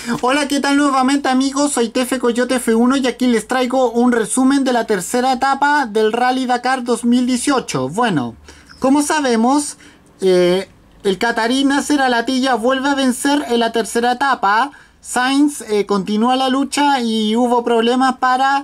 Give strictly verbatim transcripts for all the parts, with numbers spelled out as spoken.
Hola, ¿qué tal nuevamente amigos? Soy Tefe Coyote F uno y aquí les traigo un resumen de la tercera etapa del Rally Dakar dos mil dieciocho. Bueno, como sabemos, eh, el catarí Nasser Al-Attiyah vuelve a vencer en la tercera etapa. Sainz eh, continúa la lucha y hubo problemas para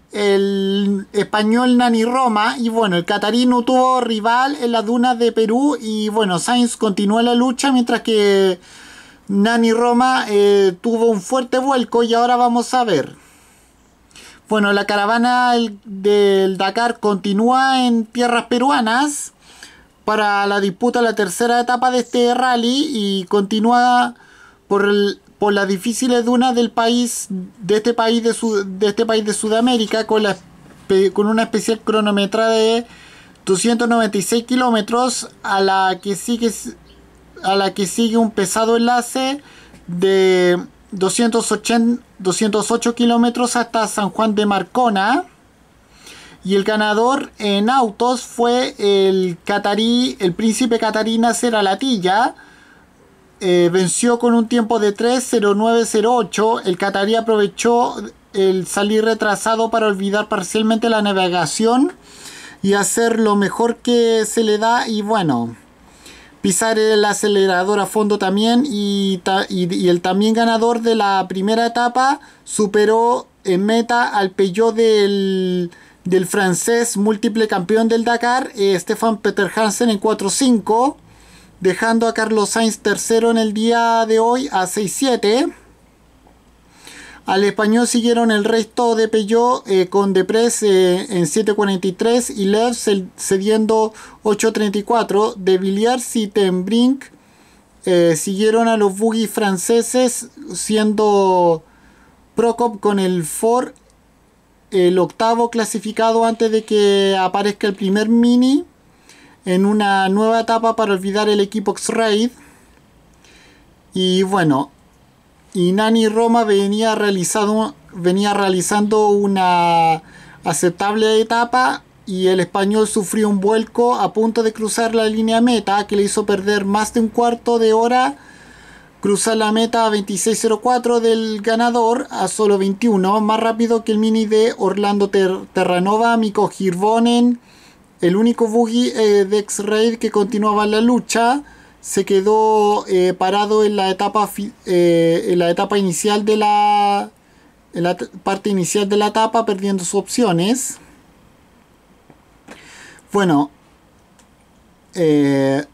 el español Nani Roma. Y bueno, el catarí no tuvo rival en las dunas de Perú. Y bueno, Sainz continúa la lucha mientras que Nani Roma eh, tuvo un fuerte vuelco y ahora vamos a ver. Bueno, la caravana del Dakar continúa en tierras peruanas para la disputa de la tercera etapa de este rally y continúa por, el, por las difíciles dunas del país, de este país de, Sud, de, este país de Sudamérica con, la, con una especial cronometrada de doscientos noventa y seis kilómetros a la que sigue a la que sigue un pesado enlace de doscientos ocho kilómetros hasta San Juan de Marcona. Y el ganador en autos fue el catarí, el príncipe catarí Nasser Al-Attiyah. Eh, venció con un tiempo de tres cero nueve cero ocho. El catarí aprovechó el salir retrasado para olvidar parcialmente la navegación y hacer lo mejor que se le da. Y bueno, pisar el acelerador a fondo también. Y, y, y el también ganador de la primera etapa superó en meta al Peugeot del... del francés múltiple campeón del Dakar, eh, Stefan Peter Hansen en cuatro cinco, dejando a Carlos Sainz tercero en el día de hoy a seis siete. Al español siguieron el resto de Peugeot eh, con Deprez eh, en siete cuarenta y tres y Lev cediendo ocho treinta y cuatro. De Villiers y Tembrink eh, siguieron a los buggy franceses, siendo Prokop con el Ford el octavo clasificado antes de que aparezca el primer Mini en una nueva etapa para olvidar el equipo X-Raid. Y bueno, y Nani Roma venía realizando, venía realizando una aceptable etapa y el español sufrió un vuelco a punto de cruzar la línea meta que le hizo perder más de un cuarto de hora. Cruzar la meta a veintiséis cero cuatro del ganador a solo veintiuno, más rápido que el Mini de Orlando Ter Terranova, Mikko Hirvonen, el único buggy eh, de X-Raid que continuaba la lucha. Se quedó eh, parado en la etapa eh, en la etapa inicial de la en la parte inicial de la etapa, perdiendo sus opciones. Bueno, eh,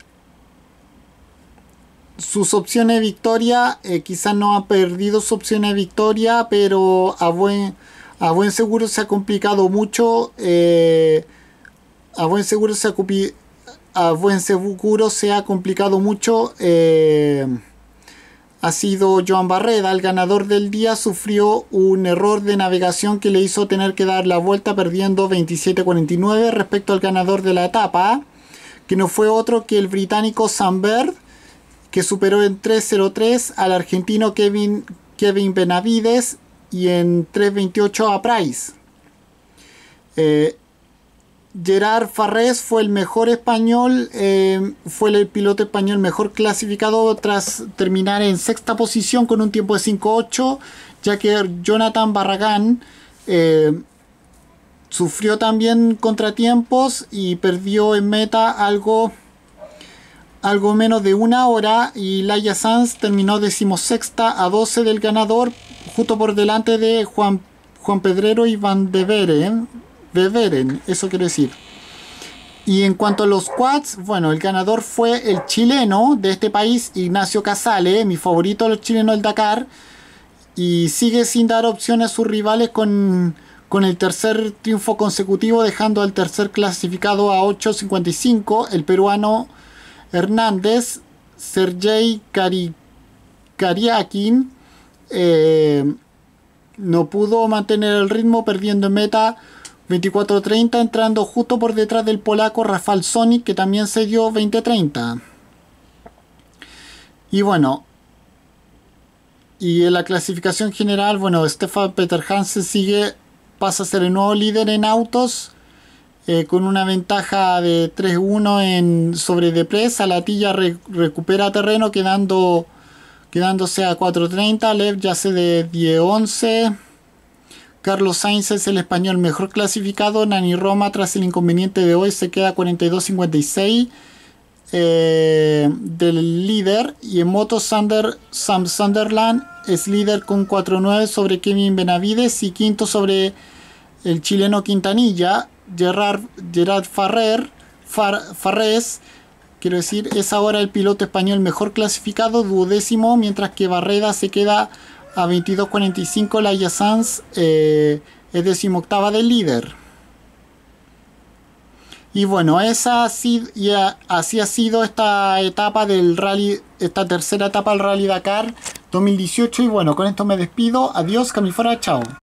sus opciones de victoria, eh, quizás no ha perdido sus opciones de victoria, pero a buen, a buen seguro se ha complicado mucho. Eh, a buen seguro se ha, a buen seguro se ha complicado mucho. Eh, ha sido Joan Barreda, el ganador del día. Sufrió un error de navegación que le hizo tener que dar la vuelta perdiendo veintisiete cuarenta y nueve respecto al ganador de la etapa, que no fue otro que el británico Sam Bird, que superó en tres cero tres al argentino Kevin, Kevin Benavides y en tres veintiocho a Price. Eh, Gerard Farrés fue el mejor español, eh, fue el piloto español mejor clasificado tras terminar en sexta posición con un tiempo de cinco ocho, ya que Jonathan Barragán eh, sufrió también contratiempos y perdió en meta algo... algo menos de una hora, y Laia Sanz terminó decimosexta a doce del ganador, justo por delante de Juan, Juan Pedrero y Van de Beren, de Beren, eso quiere decir. Y en cuanto a los quads, bueno, el ganador fue el chileno de este país, Ignacio Casale, mi favorito de los chilenos del Dakar, y sigue sin dar opciones a sus rivales con, con el tercer triunfo consecutivo, dejando al tercer clasificado a ocho cincuenta y cinco, el peruano Hernández. Sergei Kari, Kariakin eh, no pudo mantener el ritmo, perdiendo en meta veinticuatro treinta, entrando justo por detrás del polaco Rafał Sonik, que también se dio veinte treinta. Y bueno, y en la clasificación general, bueno, Stefan Peter Hansen sigue, pasa a ser el nuevo líder en autos, Eh, con una ventaja de tres uno en sobre Deprez. Al-Attiyah re, recupera terreno quedando quedándose a cuatro treinta. Lev ya se de diez once. Carlos Sainz es el español mejor clasificado. Nani Roma, tras el inconveniente de hoy, se queda a cuarenta y dos cincuenta y seis eh, del líder. Y en moto, Sander, Sam Sunderland es líder con cuatro nueve sobre Kevin Benavides. Y quinto sobre el chileno Quintanilla. Gerard, Gerard Farrer, Far, Farrés, quiero decir, es ahora el piloto español mejor clasificado, duodécimo, mientras que Barreda se queda a veintidós cuarenta y cinco. Laia Sanz eh, es decimoctava del líder. Y bueno, esa así, ya, así ha sido esta etapa del rally, esta tercera etapa del Rally Dakar dos mil dieciocho. Y bueno, con esto me despido. Adiós, Camifora, chao.